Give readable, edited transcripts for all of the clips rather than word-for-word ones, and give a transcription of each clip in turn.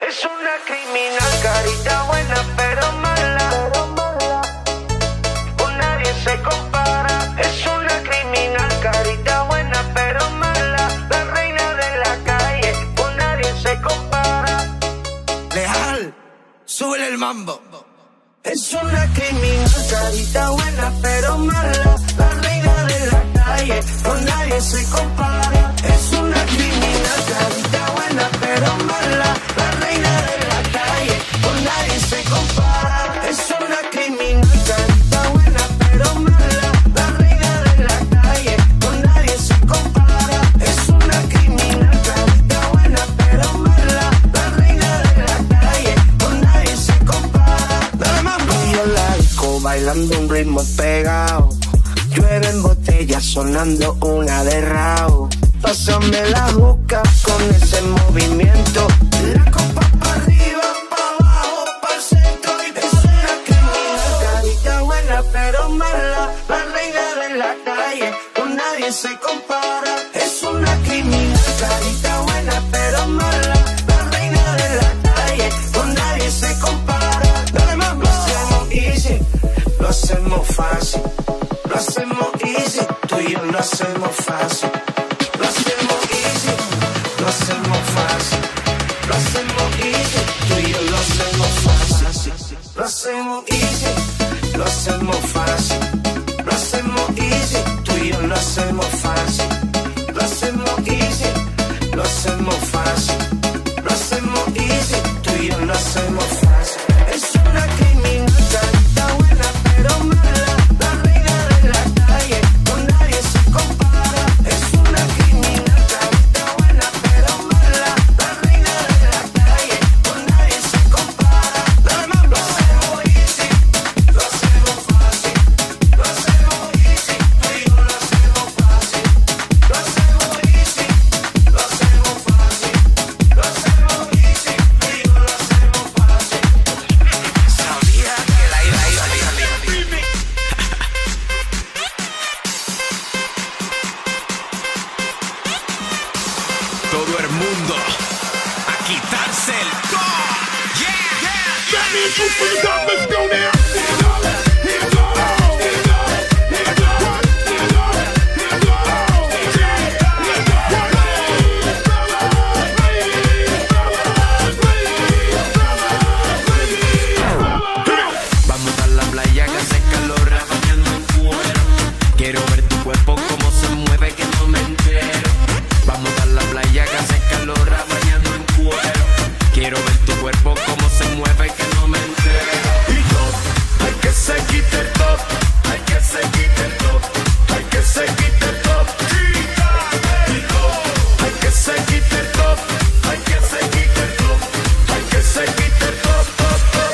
Es una criminal, carita buena pero mala. Con nadie se compara. Es una criminal, carita buena pero mala. La reina de la calle, con nadie se compara. Leal, súbele el mambo. Es una criminal, carita buena pero mala. La reina de la calle, con nadie se compara. Es una criminal, carita buena pero mala. La reina de la calle, con nadie se compara. Es una criminal, carita buena pero mala. La reina de la calle, con nadie se compara. Es una criminal, carita buena pero mala. La reina de la calle, con nadie se compara. Dale mambo. Yo la disco bailando un ritmo pegado. Llueven botellas sonando una de Rao. Pásame la boca con ese movimiento. La copa pa' arriba, pa' abajo, pa'l centro. Y es una criminal, carita buena pero mala. La reina de la calle, con nadie se compara. Es una criminal, carita buena pero mala. La reina de la calle, con nadie se compara. Dale más, lo hacemos easy, lo hacemos fácil. Lo hacemos easy, tú y yo lo hacemos fácil. Lo hacemos easy, lo hacemos fácil. Lo hacemos easy, tú y yo lo hacemos fácil. Lo hacemos easy, lo hacemos fácil. Lo hacemos easy, tú y yo lo hacemos fácil. Lo hacemos easy, lo hacemos fácil. Lo hacemos easy, tú y yo lo hacemos fácil. Es una criminal, carita buena pero mala. La reina de la calle, con nadie se compara. Es una criminal, carita buena pero mala. La reina de la calle, con nadie se compara. Dale mambo. Lo hacemos easy, lo hacemos fácil. Lo hacemos easy, tú y yo lo hacemos fácil. Lo hacemos easy, lo hacemos fácil. Lo hacemos easy, tú y yo lo hacemos fácil. Sabía que la iba a ir. Todo el mundo a quitarse el go. Yeah, yeah, yeah. Let's go now. Vamos a la playa que hace calor, bañando en cuero. Quiero ver tu cuerpo cómo se mueve, que no me entero. Vamos a la playa que hace calor, bañando en cuero. Quiero ver tu cuerpo cómo se mueve, que no me entero. Y top, hay que se quite el top, hay que se quite el top, hay que se quite el top. Y top, hay que se quite el top, hay que se quite el top, hay que se quite el top, top, top.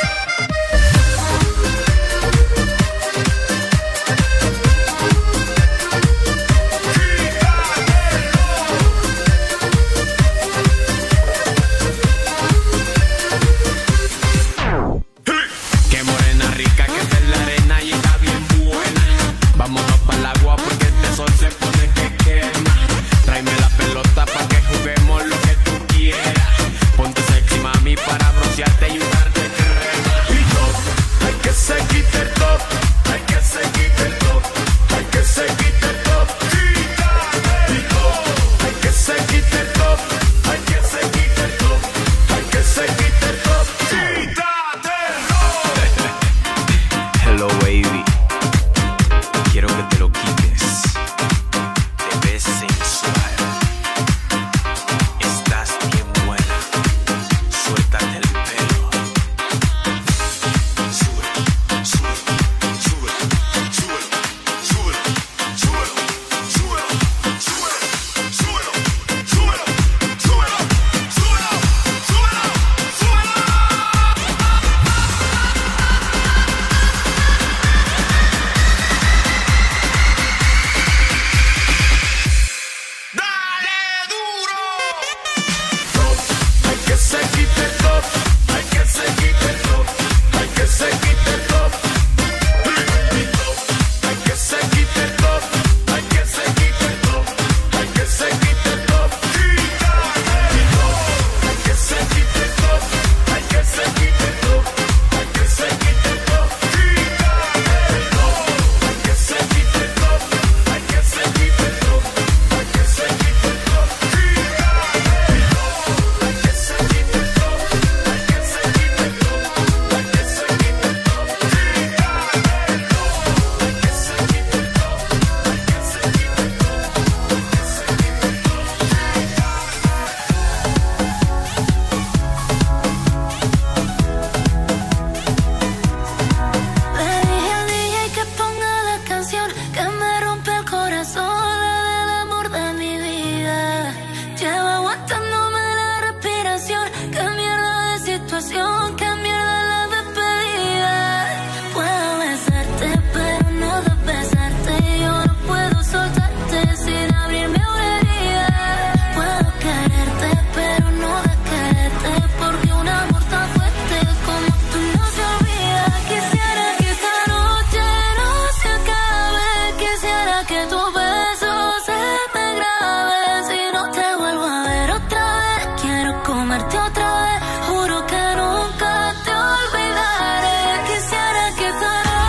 situación, qué mierda la despedida. Puedo besarte, pero no de besarte. Yo no puedo soltarte sin abrirme una herida. Puedo quererte, pero no de quererte, porque un amor tan fuerte como tú no se olvida. Quisiera que esta noche no se acabe. Quisiera que tu beso se me grabe. Si no te vuelvo a ver otra vez, quiero comerte otra vez. Juro que nunca te olvidaré. Quisiera que esta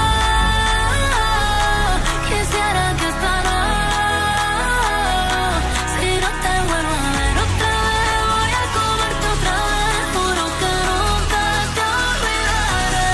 si no te vuelvo a ver otra vez, voy a comerte otra vez. Juro que nunca te olvidaré.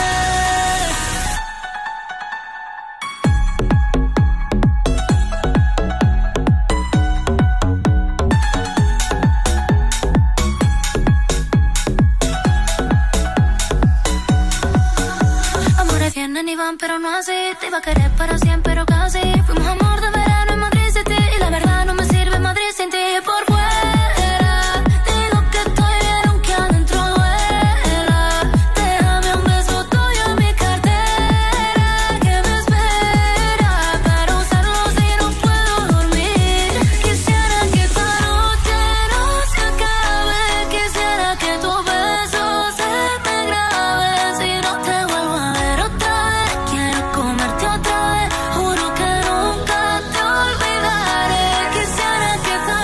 Amores vienen y van, pero no así. Te iba a querer para siempre, pero casi. Fuimos amor de verano en Madrid City, y la verdad no me sirve Madrid sin ti. Por fuera digo que estoy bien, aunque adentro duela. Déjame un beso tuyo en mi cartera, que me espera para usarlo si no puedo dormir. Quisiera que esta noche no se acabe. Quisiera que tu beso se me grabe. Si no te vuelvo a ver otra vez, quiero comerte otra vez. Juro que nunca te olvidaré. Quisiera que esta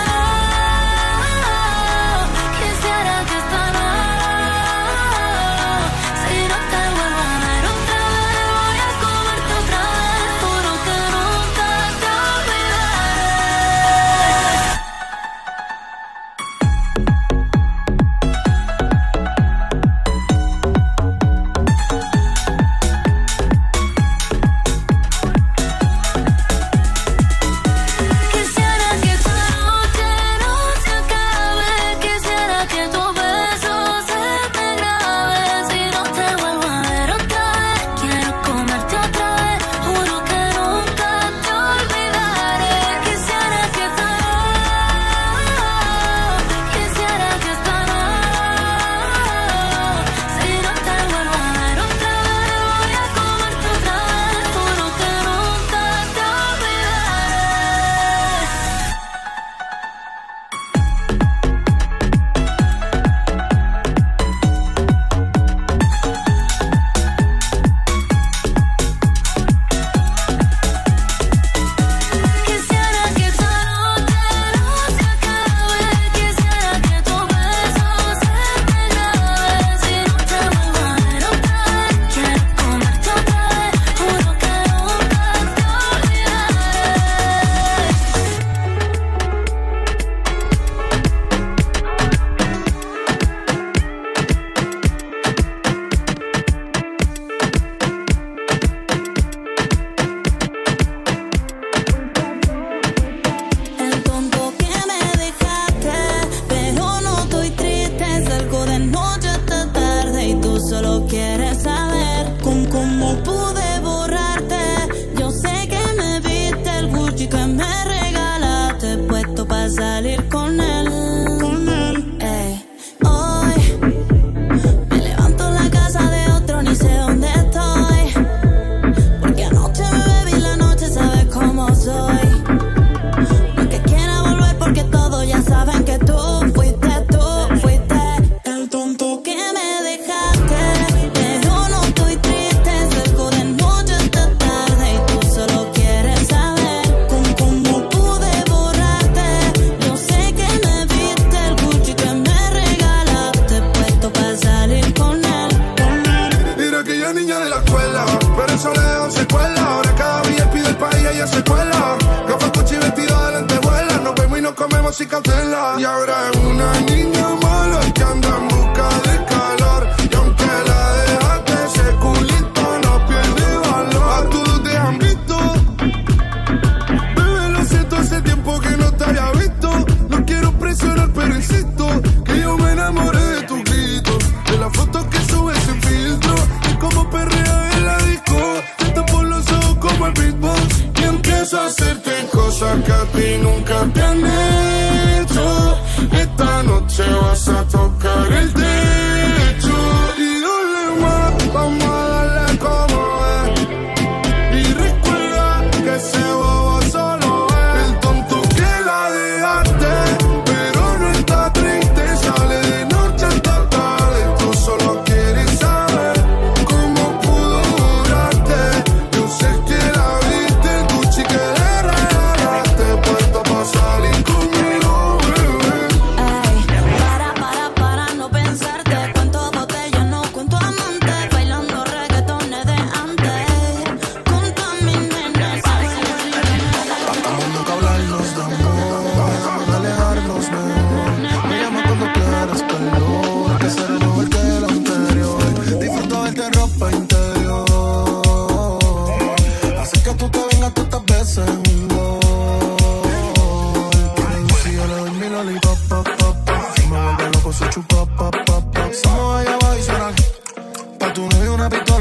si no te vuelvo a ver otra vez, voy a comerte otra vez. Juro que nunca te Quisiera que esta noche no se acabe. Quisiera que tu beso se me grabe. Si no te vuelvo a ver otra vez, quiero comerte otra vez. Juro que nunca te olvidaré. Quisiera que esta si no te vuelvo a ver otra vez, voy a comerte otra vez. Juro que nunca te Quisiera que esta noche no se acabe. Quisiera que tu beso se me grabe. Si no te vuelvo a ver otra vez, quiero comerte otra vez. Juro que nunca te El tonto que me dejaste, pero no estoy triste. Salgo de noche hasta tarde y tú solo quieres saber cómo pude borrarte. Yo sé que me viste el Gucci que me regalaste, puesto para salir con él. Ey. Hoy me levanto en la casa de otro, ni sé dónde estoy, porque anoche me bebí la noche, sabes cómo soy. No que quiera volver porque todos ya saben que tú fuiste el tonto que me dejaste. Pero no estoy triste, salgo de noche hasta tarde y tú solo quieres saber cómo pude borrarte. Yo sé que me viste el Gucci que me regalaste, puesto para salir con él. Era aquella niña de la escuela, pero eso le dejó secuela. Ahora cada día pide el país ella se cuela. Gafas, Gucci, vestido de lentejuela. Nos vemos y nos comemos sin cautela. Y ahora es una niña mala que anda en busca de calor. Y aunque la dejaste, ese culito no pierde valor. A todos te han visto, bebé, lo siento, hace tiempo que no te había visto. No quiero presionar, pero insisto que yo me enamoré de tus gritos, de las fotos que subes sin filtro, de cómo perrea en la disco, te tapo los ojos como el beatbox y empiezo a hacerte cosas que a ti nunca te han hecho. Esta noche vas a tocar el techo.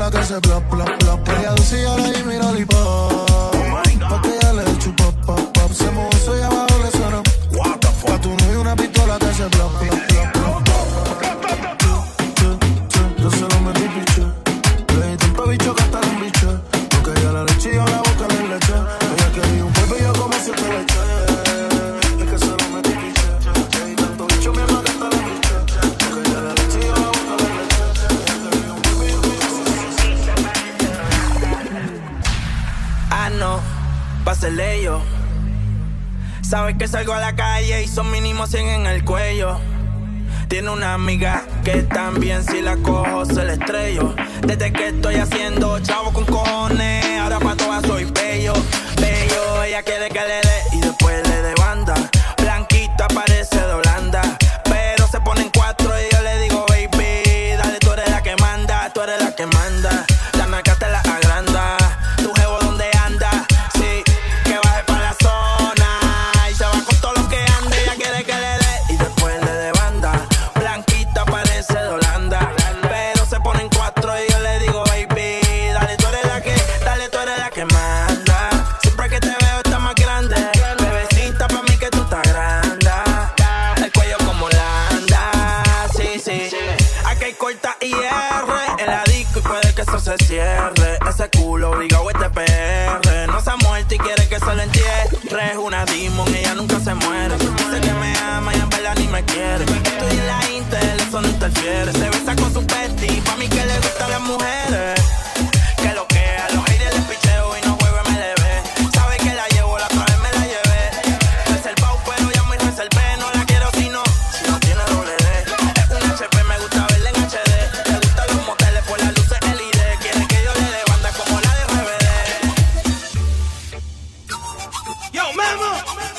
pistola que hace plop, plop, plop. Ella dice y ahora y mira el hip-hop. Pa' que ella le eche pop, pop, pop. Se movió eso y abajo le sonó. Pa' tu novio una pistola que hace plop, plop, plop, plop. Yo se lo metí piche. Le di tanto bicho que hasta un bicho. Porque ella la leche y yo la boca le leche. Ella quería un polvo y yo como si te le eché. Es que se lo metí piche. Le di tanto bicho mi hermano que hasta le biche. Porque ella la leche y yo la boca le leche. Ella quería un polvo y yo como si te le eché. Ah, no, pásele yo. Sabes que salgo a la calle y son mínimo 100 en el cuello. Tiene una amiga que también si la cojo se la estrello. Desde que estoy haciendo chavo con cojones, ahora pa' todas soy bello, bello. Ella quiere que le dé y después le dé banda. Blanquita parece de Holanda, pero se ponen 4 y yo le digo baby, dale, tú eres la que manda, tú eres la que manda. La marca te la agranda, tu jevo donde anda, sí, que baje pa' la zona y se va con todo lo que ande. Ella quiere que le dé y después le dé banda. Blanquita parece de Holanda, pero se ponen 4 y yo le digo baby, dale, tú eres la que, dale, tú eres la que manda. Siempre que te veo estás más grande, bebecita pa' mí que tú estás grande. El cuello como Holanda, sí, sí. Aquí hay corta y R en la disco y puede que eso se cierre. Ese culo obligado es de PR, no se ha muerto y quiere que se lo entierre. Es una demon, ella nunca se muere. Dice que me ama y en verdad ni me quiere. Estoy en la Intel, eso no interfiere. Se besa con su bestie, pa' mí que le gustan las mujeres. Que lo que a los haters les picheo y no juego MLB. Sabe que la llevo, la otra vez me la llevé. Reservado pero ya muy reservé. No la quiero si no tiene doble D. Es un HP, me gusta verla en HD. Le gustan los moteles por las luces LED. Quiere que yo le dé banda como la de RBD. Yo, Memo,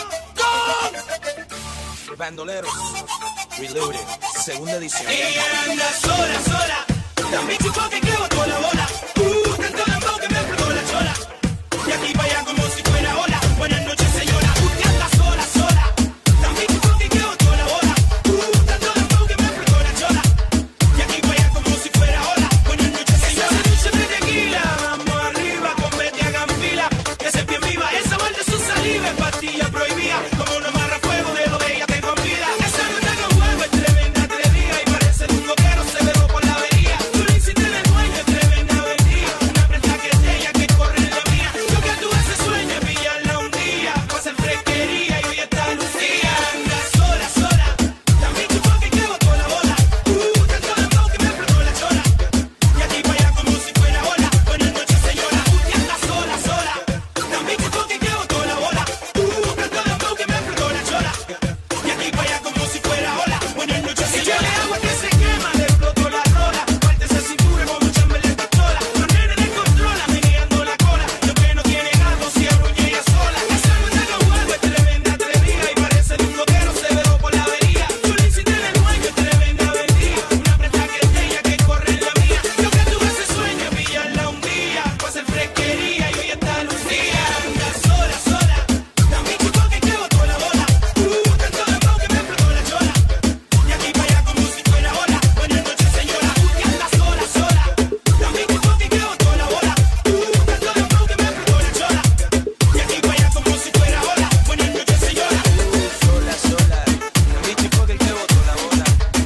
go. Bandoleros, Reloaded, segunda edición. Ella anda sola, sola. También chico que quedo toda la bola. Tanto lambo que me explotó la chola. Y aquí para allá como si fuera ola. Buenas noches, señora. Usted anda sola, sola. También chico que quedo toda la bola. Tanto lambo que me explotó la chola. Y aquí para allá como si fuera ola. Buenas noches, señora. Esa noche de tequila. Vamos arriba, convete, hagan fila. Que se bien viva. Esa vuelta su saliva es pastilla prohibida. Como una marra fuego de lo de ella te convida. Esa noche que vuelve es tremenda atrevida. Y parece un moquero, se ve por la avería. Tú le hiciste del dueño, es tremenda vendida. Una prenda que es de ella que corre en la mía. Yo que tú ese sueño es pillarla un día. Pues en fresquería y hoy está Lucía. Anda sola, sola. También chupo que quedo toda la bola. Tanto lambo que me explotó la chola. Y aquí para allá como si fuera ola. Buenas noches, señora. Usted anda sola, sola. También chupo que quedo toda la bola. Tanto lambo que me explotó la chola. Y aquí para allá como si fuera ola. Buenas noches, señora. Echale agua que se quema, le explotó la rola. Parte esa cintura como chambel de pistola. Los nenes le controla, meneando la cola. Lo que no tiene gato, si arrulla ella sola. Esa noche que vuelve es tremenda atrevida. Y parece de un loquero, se ve por la avería. Tú le hiciste del dueño, es tremenda vendida. Una prenda que es de ella que corre en la mía. Yo que tuve ese sueño es pillarla un día. Pues en fresquería y hoy está Lucía. Anda sola, sola. También chico que quedo toda la bola. Tanto lambo que me explotó la chola. Y aquí para allá como si fuera ola. Buenas noches, señora. Usted anda sola, sola. También chico que quedo toda la bola. Tanto lambo que me explotó la chola. Y aquí para allá como si fuera ola. Buenas noches, señora. Sola, sola. También chico que quedo toda la bola.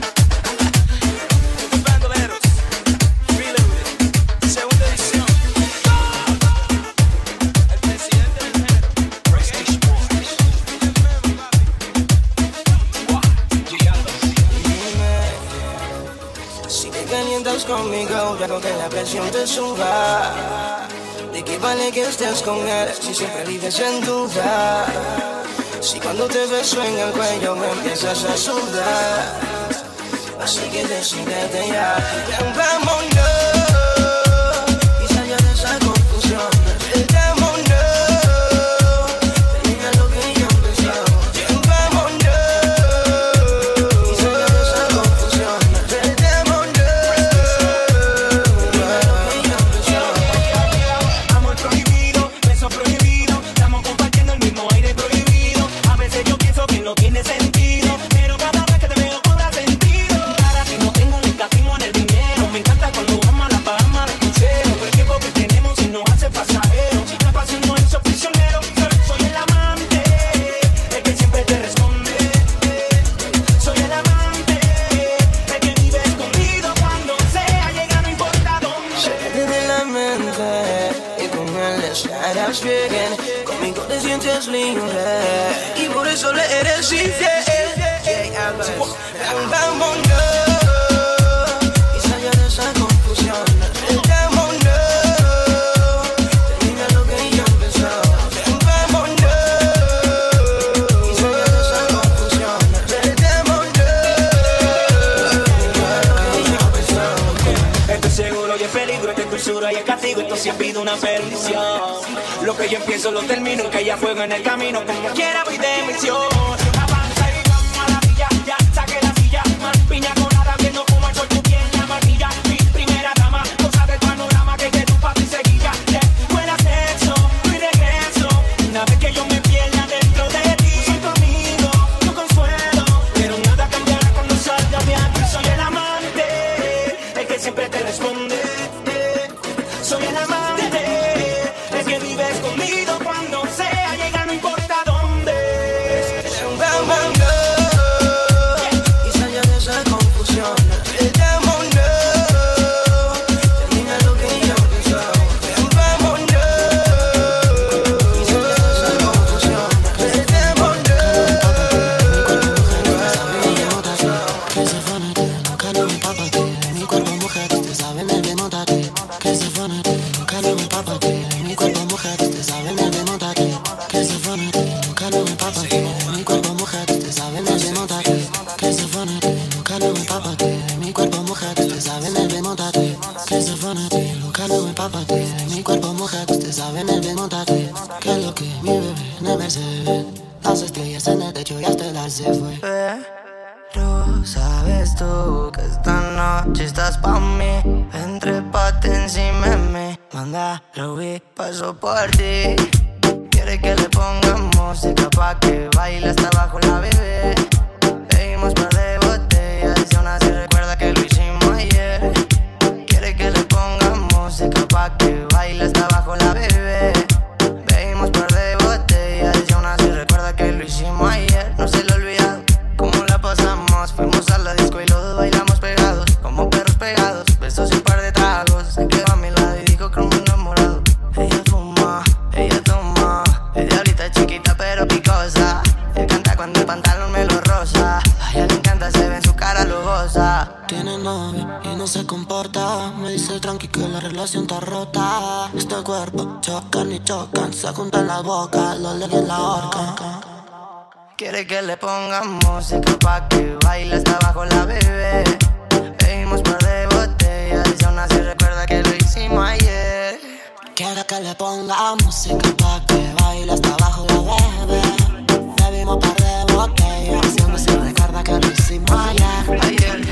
Bandoleros, Reloaded, segunda edición. El presidente del género, Prestige Boys. Si te calientas conmigo, ya que la presión te suba. ¿De qué vale que estés con él si siempre vives en duda? Si cuando te beso en el cuello me empiezas a sudar. Así que decídete ya. Ven, vámonos y salga de esa confusión. Ven, vámonos, termina lo que ya empezó. Ven, vámonos y salga de esa confusión. Ven, vámonos, termina lo que ya empezó. Amor prohibido, beso prohibido. Estamos compartiendo el mismo aire prohibido. A veces yo pienso que no tiene sentido, pero cada vez que te veo cobra sentido. Para ti no tengo ni escatismo en el dinero. Me encanta cuando vamos a harás bien. Conmigo te sientes libre y por eso le eres infiel. Vámonos y salir de esa confusión. Y el castigo, esto sí ha sido una perdición. Lo que yo empiezo lo termino, que haya fuego en el camino, como quiera voy de misión. Avanza y vamos a la villa, ya saqué la silla, más piña colada viendo como el sol tu piel la martilla. Mi primera dama, cosa del panorama que tu papi seguía. Fuera sexo, mi regreso, una vez que yo me pierda dentro de ti. Soy tu amigo, tu consuelo, pero nada cambiará cuando salga de aquí. Soy el amante, el que siempre te responde. Soy el amante, el que vive escondido cuando sea llega, no importa dónde. Vámonos y salir de esa confusión. Vámonos, termina lo que yo empezó. Vámonos y salir de esa confusión. Que se fanate, nunca no me papate. Mi cuerpo mujer, te saben el de montarte. Que se fanate, nunca no me papate. Mi cuerpo mujer, te saben el de montarte. Que se fanate, nunca no me papate. Mi cuerpo mujer, te saben el de montarte. Que se fanate, nunca no me papate. Mi cuerpo mujer, te saben el de montarte. Que se fanate, nunca no me papate. Mi cuerpo mujer, te saben el de montarte. Que lo que mi bebé no me se ve. Las estrellas en el techo y hasta el se fue. Pero sabes tú que esta noche estás pa' mí. Entrépate encima de mí. Manda, Ruby, paso por ti. Quiere que le pongamos música pa' que baile hasta abajo la bebé. Pedimos par de botellas y aún así recuerda que lo hicimos ayer. Quiere que le pongamos música pa' que baile hasta abajo la bebé. Pedimos par de botellas y aún así recuerda que lo hicimos ayer. No se lo olvidado cómo la pasamos. Fuimos a la disco y los dos bailamos pegados, como perros pegados, besos y un par de tragos. Se quedó a mi lado y dijo que me enamorado. Ella fuma, ella toma, es diablita chiquita pero picosa. Él canta cuando el pantalón me lo rosa. A ella le encanta, se ve en su cara lujosa. Tiene novio y no se comporta. Me dice tranqui que la relación está rota. Este cuerpo chocan y chocan, se juntan las bocas, los leves en la horca. Quiere que le pongamos música pa' que baile hasta abajo la bebé. Pedimos par de botellas y aún así recuerda que lo hicimos ayer. Quiere que le ponga música pa' que baile hasta abajo la bebé. Bebimos par de botellas y aún así recuerda que lo hicimos ayer. Ayer.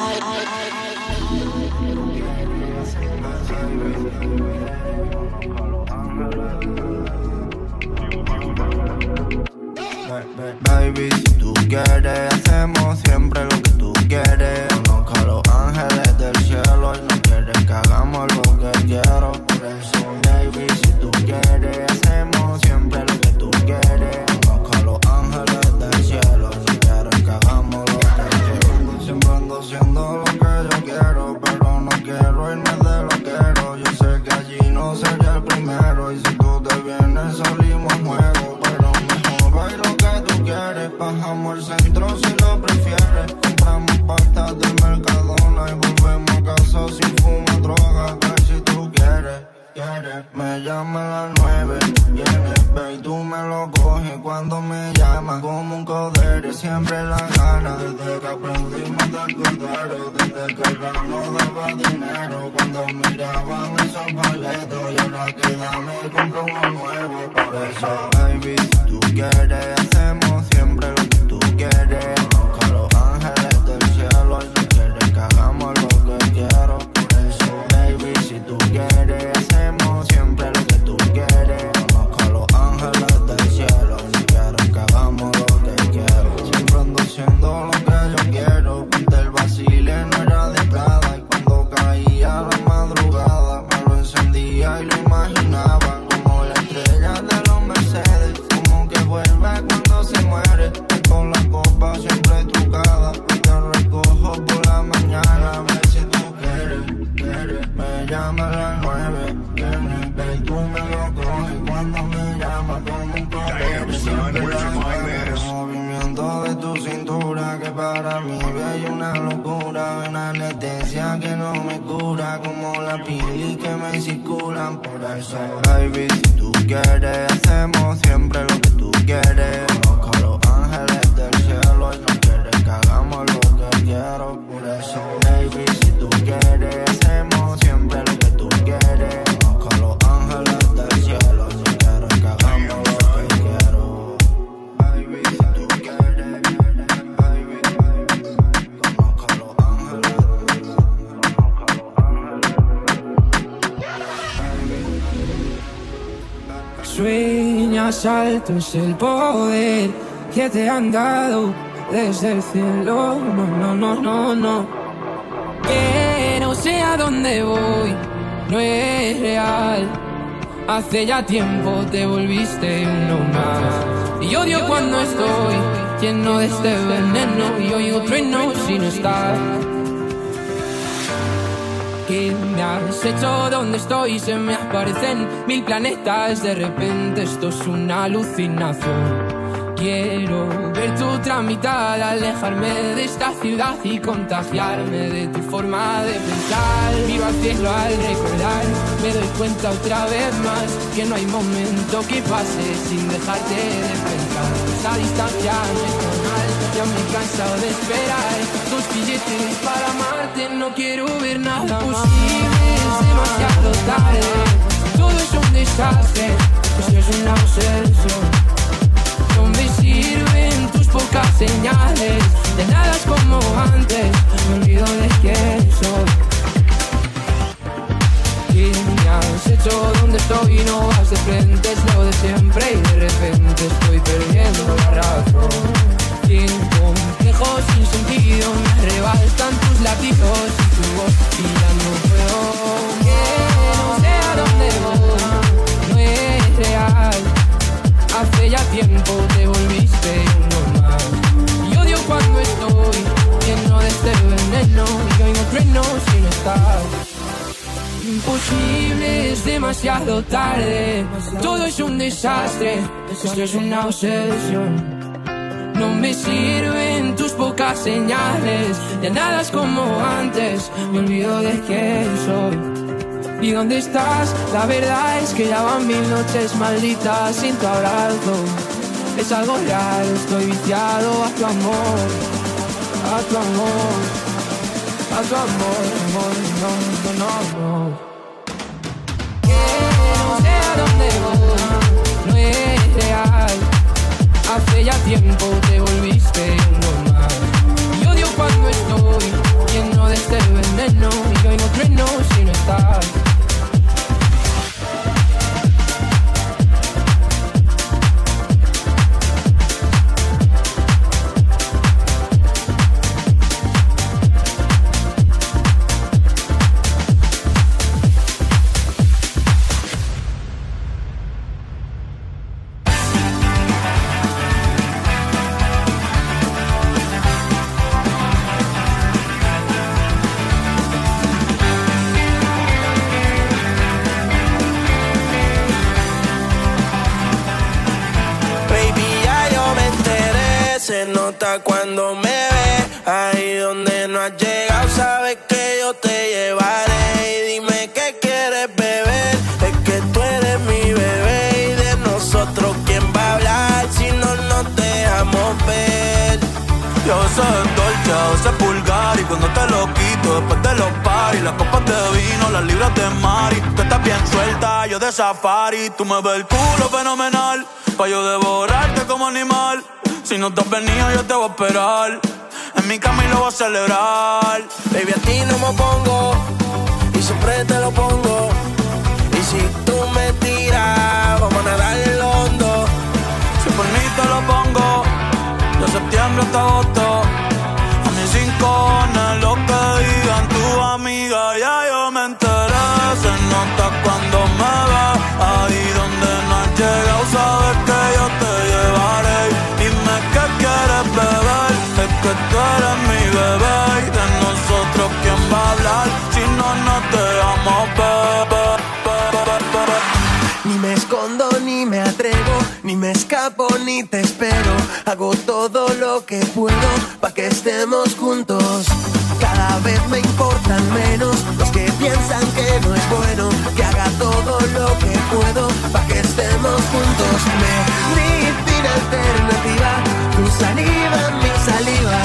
Baby, si tú quieres, hacemos siempre lo que tú quieres. Conozco a los ángeles del cielo y no quieres que hagamos lo que quiero. Por eso, baby, si tú quieres, hacemos siempre lo que tú quieres. Conozco a los ángeles del cielo y no quieres que hagamos lo que quiero. Siempre ando haciendo lo que yo quiero, pero no quiero irme de lo quiero. Yo sé que allí no sería el primero y si tú te vienes salimos a juego, pero mejor bailo que tú quieres. Bajamos al centro si lo prefieres. Compramos pastas del Mercadona y volvemos a casa sin fumar droga. Que si tú quieres, me llama a las 9. Vienes, ve y tú me lo coges cuando me llamas. Como un codere, siempre la gana. Desde que aprendimos del cordero, desde que el ramo daba dinero. Cuando miraban esos paletos y ahora que dame compro uno nuevo. Por eso, baby, si tú quieres, hacemos siempre lo que tú quieres. Conozco a los ángeles del cielo y no quieres que hagamos lo que quiero. Por eso, baby, si tú quieres, hacemos siempre lo que tú quieres. Conozco a los ángeles del cielo y no quieres que hagamos lo que quiero. Siempre ando haciendo lo que yo quiero. Ponte el vacile, no era de Prada. Y cuando caía la madrugada me lo encendía y lo imaginaba como la estrella de los Mercedes. Como que vuelve cuando se muere. Con la copa siempre trucada. Y te recojo por la mañana. A ver si tú quieres. Me llama a las 9. Vienes, ve y tú me lo coges. anestesia que no me cura, como la piel que me circulan. Por eso, baby, si tú quieres, hacemos siempre lo que tú quieres. Conozco a los ángeles del cielo y no quieres que hagamos lo que quiero. Por eso, baby, si tú quieres, hacemos siempre lo que tú quieres. Conozco a los ángeles del cielo y no quiero que hagamos lo que quiero. Baby, si tú quieres, baby, conozco a los ángeles. Sueñas alto, es el poder que te han dado desde el cielo. No, no, no, no, no. Que no sé a dónde voy, no es real. Hace ya tiempo te volviste uno más. Y odio cuando estoy lleno de este veneno y oigo truenos si no estás. ¿Qué me has hecho? ¿Dónde estoy? Se me aparecen mil planetas. De repente esto es una alucinación. Quiero ver tu otra mitad, alejarme de esta ciudad y contagiarme de tu forma de pensar. Miro al cielo al recordar, me doy cuenta otra vez más que no hay momento que pase sin dejarte de pensar. Esa distancia no es normal, ya me he cansado de esperar. Dos billetes para amarte, no quiero ver nada imposible, es demasiado tarde. Todo es un desastre, esto es una obsesión. No me sirven tus pocas señales, de nada es como antes, me olvido de quién soy. ¿Qué me has hecho? ¿Dónde estoy? No vas de frente, es lo de siempre y de repente estoy perdiendo la razón. Sin complejos, sin sentido, me arrebatan tus latidos y tu voz y ya no puedo. Que no sé a dónde voy, no es real. Hace ya tiempo te volviste uno más. Y odio cuando estoy lleno de este veneno y oigo truenos si no estás. Imposible, es demasiado tarde. Todo es un desastre, esto es una obsesión. No me sirven tus pocas señales, ya nada es como antes, me olvido de quién soy. ¿Y dónde estás? La verdad es que ya van 1000 noches malditas sin tu abrazo. Es algo real, estoy viciado a tu amor, a tu amor, a tu amor, amor, no, no, no, no. Que no sé a dónde voy, no es real. Hace ya tiempo te volviste uno más. Y odio cuando estoy lleno de este veneno y oigo truenos si no estás. Se nota cuando me ves, ahí donde no has llegado, sabes que yo te llevaré. Y dime qué quieres beber, es que tú eres mi bebé. Y de nosotros, ¿quién va a hablar si no nos dejamos ver? Y a veces es dolce, a veces es vulgar. Y cuando te lo quito, después de los paris, las copas de vino, las libras de mari. Tú estás bien suelta, yo de safari. Tú me ves el culo fenomenal, pa' yo devorarte como animal. Si no te has venido, yo te voy a esperar. En mi cama y lo voy a celebrar. Baby, a ti no me pongo y siempre te lo pongo. Y si tú me tiras, vamos a nadar en lo hondo. Si por mí te lo pongo, de septiembre hasta agosto. A mis 5 cojones lo que digan tu amiga, ya yo me enteré. Se nota cuando me ves, ahí donde no has llegado, sabes que yo te llevaré. Dime qué quieres beber, es que tú eres mi bebé. Y de nosotros, ¿quién va a hablar si no nos dejamos beber? Ni me escondo, ni me atrevo, ni me escapo, ni te espero. Hago todo lo que puedo pa' que estemos juntos. Cada vez me importan menos los que piensan que no es bueno que haga todo lo que puedo pa' que estemos juntos. Medicina alternativa, tu saliva, mi saliva.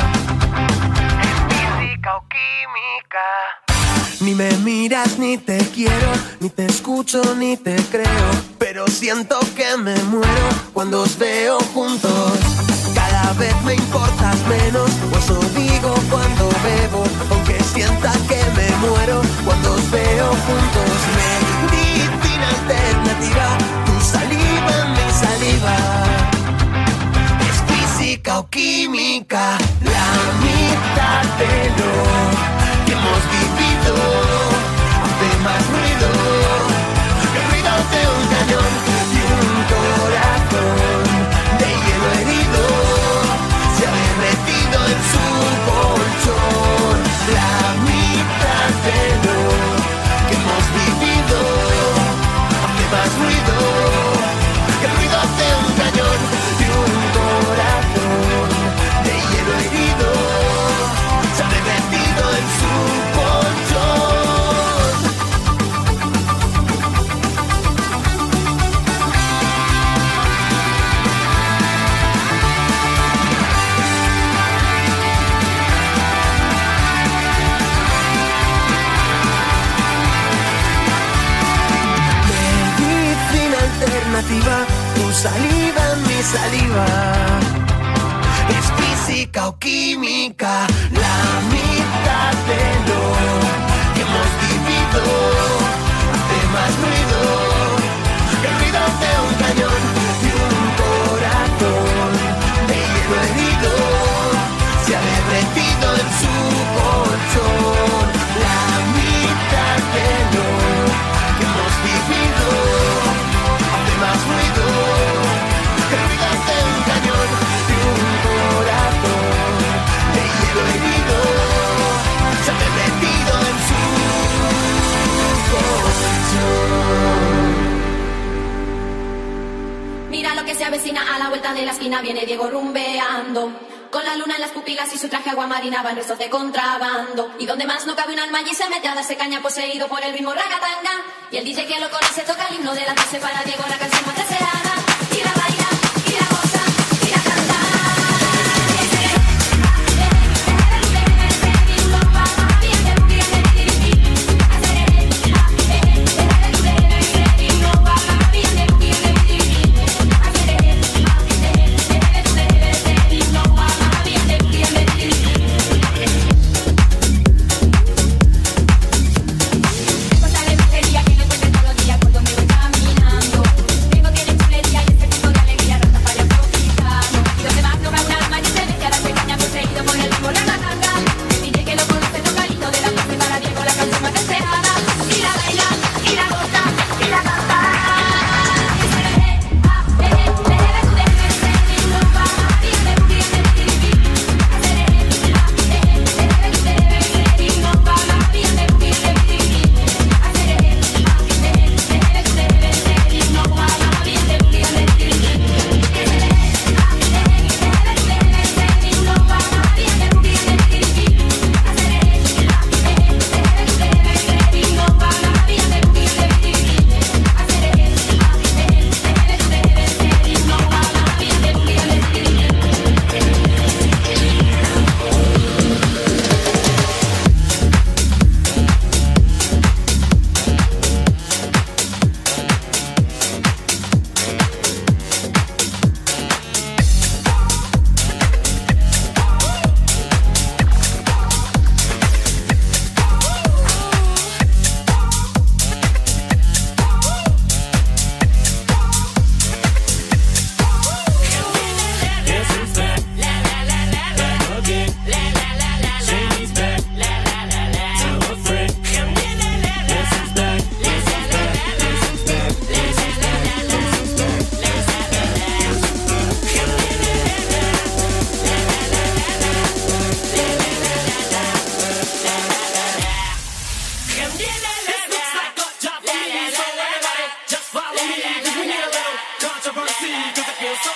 Es física o química. Ni me miras, ni te quiero, ni te escucho, ni te creo, pero siento que me muero cuando os veo juntos. Cada vez me importas menos, o eso digo cuando bebo, aunque sienta que me muero cuando os veo juntos. Medicina alternativa, tu saliva, mi saliva. Es física o química, la mitad de lo que hemos vivido hace más ruido que el ruido de un cañón y un corazón de hielo herido se ha derretido en su colchón. La mitad de lo que hemos vivido hace más ruido que el ruido de un cañón y un corazón de hielo herido se ha derretido en su colchón. Medicina alternativa, tu saliva, mi saliva. Es física o química, la mitad de lo que hemos vivido hace más ruido que el ruido de un cañón y un corazón de hielo herido se ha derretido en su colchón. La mitad de lo que hemos vivido hace más ruido que el ruido de un cañón y un corazón de hielo herido se ha derretido en su colchón. Mira lo que se avecina a la vuelta de la esquina, viene Diego rumbeando. Con la luna en las pupilas y su traje aguamarina van restos de contrabando. Y donde más no cabe un alma allí se mete a darse caña poseído por el ritmo ragatanga. Y el DJ que lo conoce toca el himno de la noche para Diego, la canción más deseada. Y la baila, y la goza, y la canta.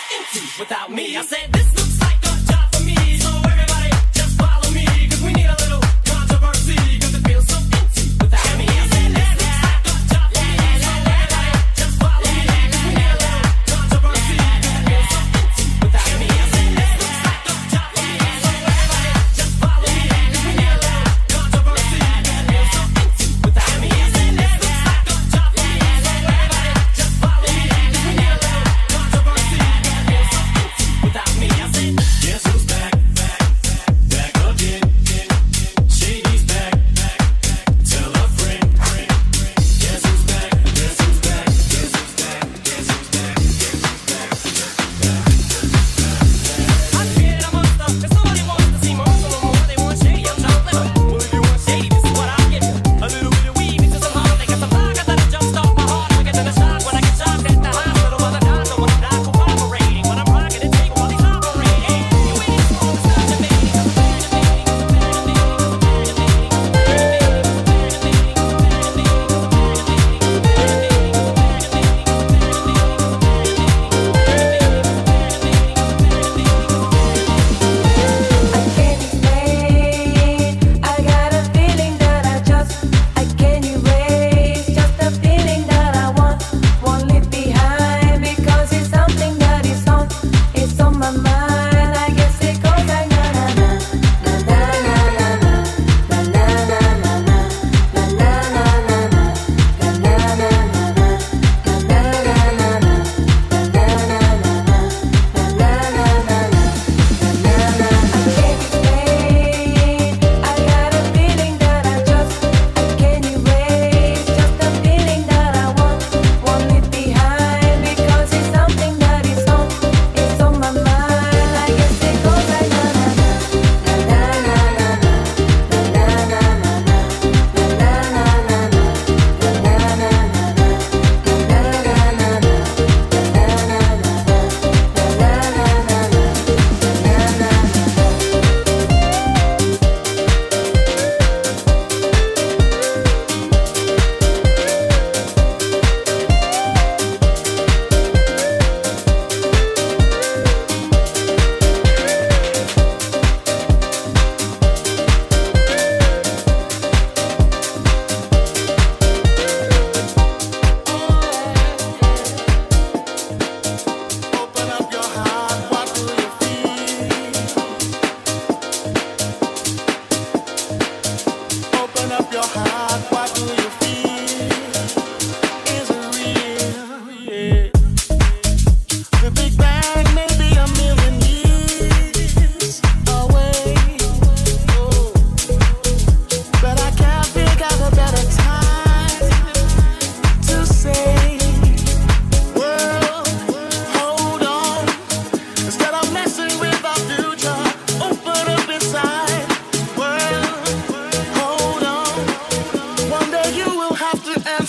Without me, I said this looks like a job for me. So everybody, just follow me, 'cause we need a little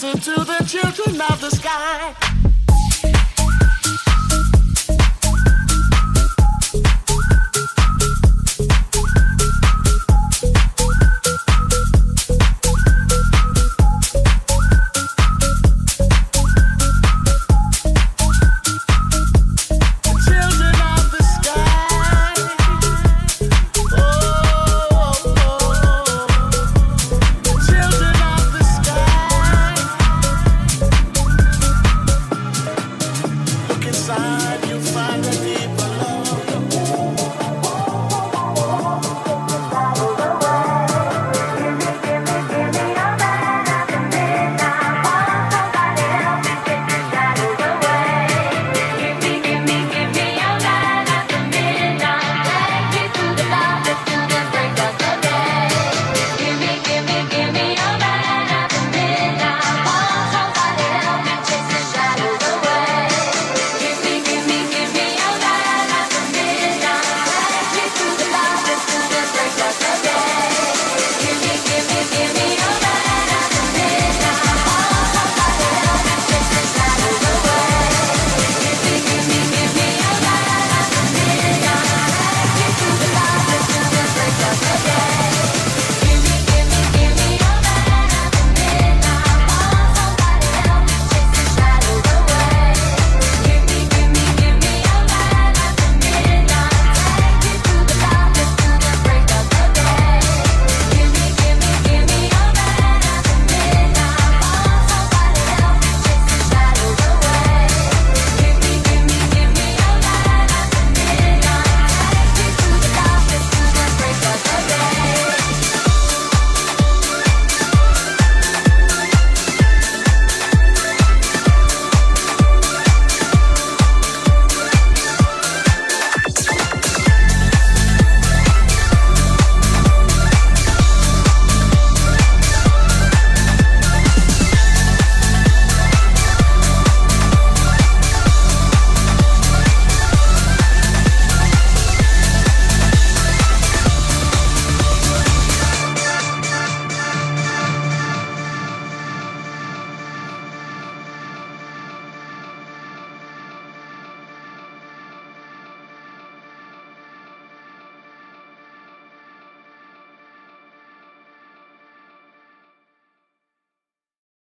answer to the children of the sky.